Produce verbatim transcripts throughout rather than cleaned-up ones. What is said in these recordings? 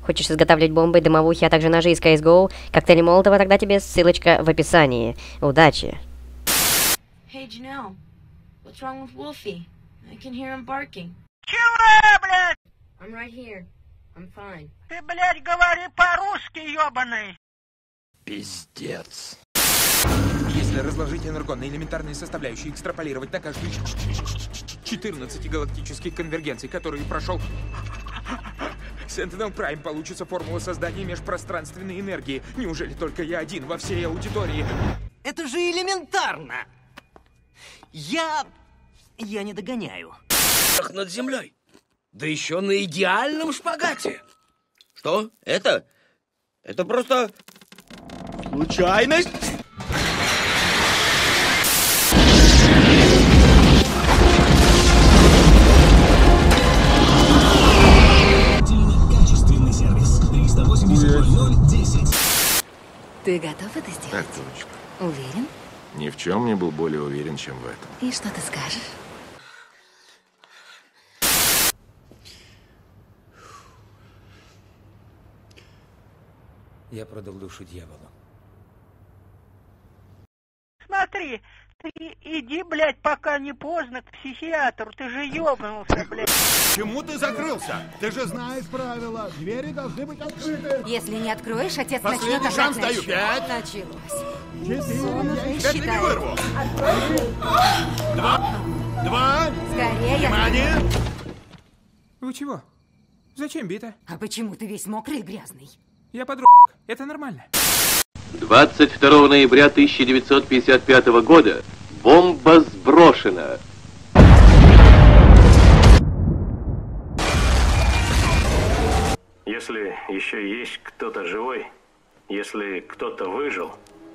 Хочешь изготавливать бомбы, дымовухи, а также ножи из си эс го, коктейли Молотова, тогда тебе ссылочка в описании. Удачи! Hey, Janelle, what's wrong with Wolfie? I can hear him barking. Чего, блядь? I'm right here. I'm fine. Ты, блядь, говори по-русски, ёбаный. Пиздец. Если разложить энергон элементарные составляющие, экстраполировать на каждую четырнадцать галактических конвергенций, которые прошел Sentinel Prime, получится формула создания межпространственной энергии. Неужели только я один во всей аудитории? Это же элементарно! Я... я не догоняю. Над землей. Да еще на идеальном шпагате. Что? Это? Это просто... случайность? Качественный сервис. триста восемьдесят ноль десять. Ты готов это сделать? Так точно. Уверен? Ни в чем не был более уверен, чем в этом. И что ты скажешь? Я продал душу дьяволу. Смотри, ты иди, блядь, пока не поздно к психиатру. Ты же ёбнулся, блядь. Почему ты закрылся? Ты же знаешь правила. Двери должны быть открыты. Если не откроешь, отец Последний начнет шанс орать даю. на Пять. Началось. Четыре. Пять считаю. не вырву. Два. Два. Скорее. Внимание. Вы чего? Зачем бита? А почему ты весь мокрый и грязный? Я подру... Это нормально. двадцать второго ноября тысяча девятьсот пятьдесят пятого года бомба сброшена. Если еще есть кто-то живой, если кто-то выжил.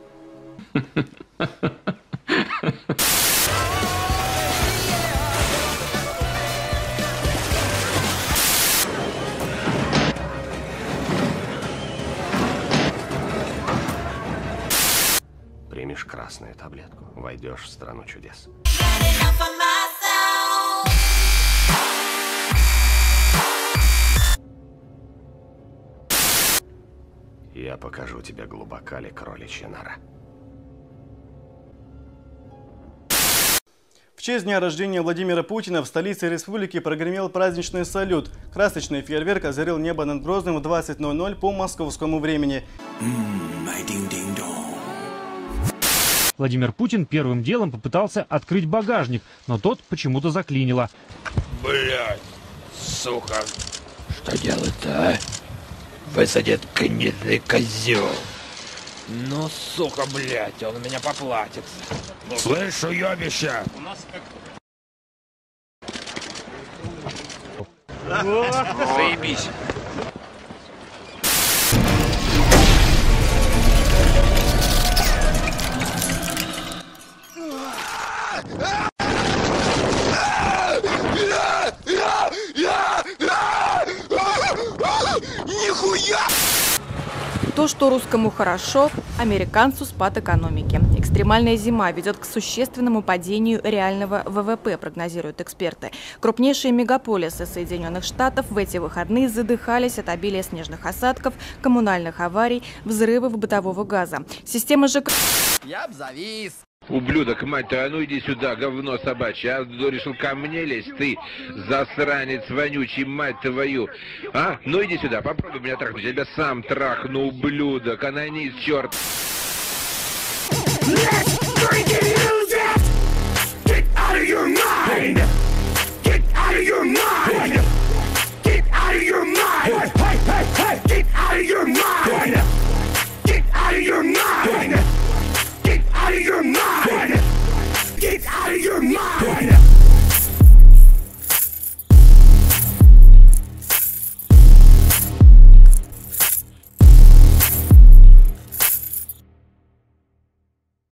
Примешь красную таблетку, войдешь в страну чудес. Я покажу тебе, глубока ли кроличья нора. В честь дня рождения Владимира Путина в столице республики прогремел праздничный салют. Красочный фейерверк озарил небо над Грозным в двадцать ноль ноль по московскому времени. Владимир Путин первым делом попытался открыть багажник, но тот почему-то заклинило. Блядь, сука, что делать-то, а? Высадит гнилый козел. Ну, сука, блядь, он у меня поплатится. Слышу, ёбище! У нас как... Заебись. Нихуя! То, что русскому хорошо, американцу спад экономики. Экстремальная зима ведет к существенному падению реального вэ вэ пэ, прогнозируют эксперты. Крупнейшие мегаполисы Соединенных Штатов в эти выходные задыхались от обилия снежных осадков, коммунальных аварий, взрывов бытового газа. Система ЖК... Я б завис. Ублюдок, мать твою, а ну иди сюда, говно собачье, а решил ко мне лезть, ты засранец вонючий, мать твою, а? Ну иди сюда, попробуй меня трахнуть, я тебя сам трахну, ублюдок, анонист, черт.